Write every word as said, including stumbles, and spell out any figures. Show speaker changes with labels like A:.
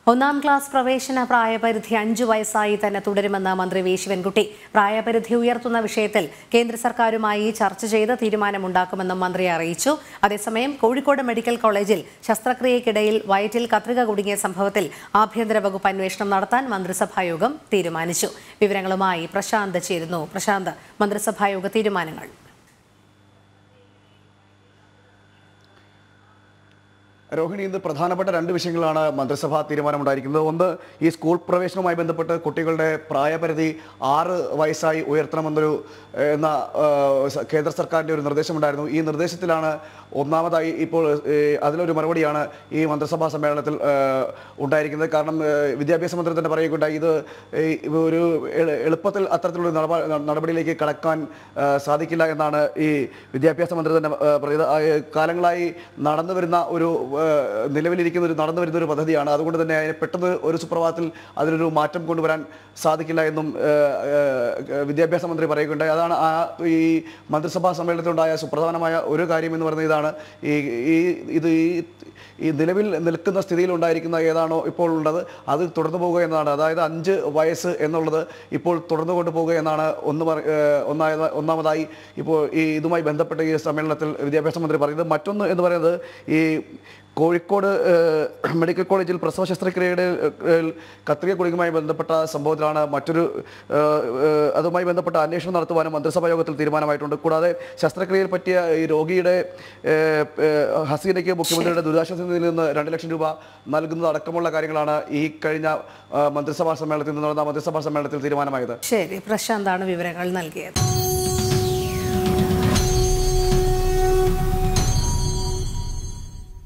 A: ഒന്നാം ക്ലാസ് പ്രവേശന പ്രായപരിധി അഞ്ചു വയസ്സായി തന്നെ തുടരുമെന്ന് മന്ത്രി വി ശിവൻകുട്ടി. പ്രായപരിധി ഉയർത്തുന്ന വിഷയത്തിൽ കേന്ദ്ര സർക്കാരുമായി ചർച്ച ചെയ്ത് തീരുമാനമുണ്ടാക്കുമെന്നും മന്ത്രി അറിയിച്ചു. അതേസമയം കോഴിക്കോട് മെഡിക്കൽ കോളേജിൽ ശസ്ത്രക്രിയയ്ക്കിടയിൽ വയറ്റിൽ കത്രിക കുടുങ്ങിയ സംഭവത്തിൽ ആഭ്യന്തര വകുപ്പ് അന്വേഷണം നടത്താൻ മന്ത്രിസഭായോഗം തീരുമാനിച്ചു. വിവരങ്ങളുമായി പ്രശാന്ത് ചേരുന്നു. പ്രശാന്ത്, മന്ത്രിസഭായോഗ തീരുമാനങ്ങൾ.
B: രോഹിണി, ഇന്ന് പ്രധാനപ്പെട്ട രണ്ട് വിഷയങ്ങളാണ് മന്ത്രിസഭാ തീരുമാനമുണ്ടായിരിക്കുന്നത്. ഒന്ന്, ഈ സ്കൂൾ പ്രവേശനവുമായി ബന്ധപ്പെട്ട് കുട്ടികളുടെ പ്രായപരിധി ആറ് വയസ്സായി ഉയർത്തണമെന്നൊരു എന്ന കേന്ദ്ര സർക്കാരിൻ്റെ ഒരു നിർദ്ദേശമുണ്ടായിരുന്നു. ഈ നിർദ്ദേശത്തിലാണ് ഒന്നാമതായി ഇപ്പോൾ അതിലൊരു മറുപടിയാണ് ഈ മന്ത്രിസഭാ സമ്മേളനത്തിൽ ഉണ്ടായിരിക്കുന്നത്. കാരണം വിദ്യാഭ്യാസ മന്ത്രി തന്നെ പറയുകയുണ്ടായി, ഇത് ഒരു എളുപ്പത്തിൽ അത്തരത്തിലുള്ള നടപടിയിലേക്ക് കടക്കാൻ സാധിക്കില്ല എന്നാണ് ഈ വിദ്യാഭ്യാസ മന്ത്രി തന്നെ പറയുന്നത്. കാലങ്ങളായി നടന്നു വരുന്ന ഒരു നിലവിലിരിക്കുന്ന ഒരു നടന്നു വരുന്ന ഒരു പദ്ധതിയാണ്. അതുകൊണ്ട് തന്നെ അതിനെ പെട്ടെന്ന് ഒരു സുപ്രഭാതത്തിൽ അതിനൊരു മാറ്റം കൊണ്ടുവരാൻ സാധിക്കില്ല എന്നും വിദ്യാഭ്യാസ മന്ത്രി പറയുകയുണ്ടായി. അതാണ് ആ ഈ മന്ത്രിസഭാ സമ്മേളനത്തിലുണ്ടായ സുപ്രധാനമായ ഒരു കാര്യം എന്ന് പറയുന്നത് ഇതാണ്. ഈ ഈ ഇത് ഈ ഈ നിലവിൽ നിൽക്കുന്ന സ്ഥിതിയിൽ ഉണ്ടായിരിക്കുന്ന ഏതാണോ ഇപ്പോൾ ഉള്ളത് അത് തുടർന്നു പോകുക എന്നതാണ്. അതായത് അഞ്ച് വയസ്സ് എന്നുള്ളത് ഇപ്പോൾ തുടർന്നു കൊണ്ടുപോകുക എന്നാണ് ഒന്ന് ഒന്നായ ഒന്നാമതായി ഇപ്പോൾ ഈ ഇതുമായി ബന്ധപ്പെട്ട ഈ സമ്മേളനത്തിൽ വിദ്യാഭ്യാസ മന്ത്രി പറയുന്നത്. മറ്റൊന്ന് എന്ന് പറയുന്നത്, ഈ കോഴിക്കോട് മെഡിക്കൽ കോളേജിൽ പ്രസവ ശസ്ത്രക്രിയയുടെ കത്രിക കുടുങ്ങുമായി ബന്ധപ്പെട്ട സംഭവത്തിലാണ് മറ്റൊരു അതുമായി ബന്ധപ്പെട്ട അന്വേഷണം നടത്തുവാനും മന്ത്രിസഭാ യോഗത്തിൽ തീരുമാനമായിട്ടുണ്ട്. കൂടാതെ ശസ്ത്രക്രിയയിൽ പറ്റിയ ഈ രോഗിയുടെ ഹസീനയ്ക്ക് മുഖ്യമന്ത്രിയുടെ ദുരിതാശ്വാസ നിധിയിൽ നിന്ന് രണ്ട് ലക്ഷം രൂപ നൽകുന്നത് അടക്കമുള്ള കാര്യങ്ങളാണ് ഈ കഴിഞ്ഞ മന്ത്രിസഭാ സമ്മേളനത്തിൽ നിന്ന് നടന്ന മന്ത്രിസഭാ സമ്മേളനത്തിൽ തീരുമാനമായത്.
A: ശരി, പ്രശാന്താണ് വിവരങ്ങൾ നൽകിയത്.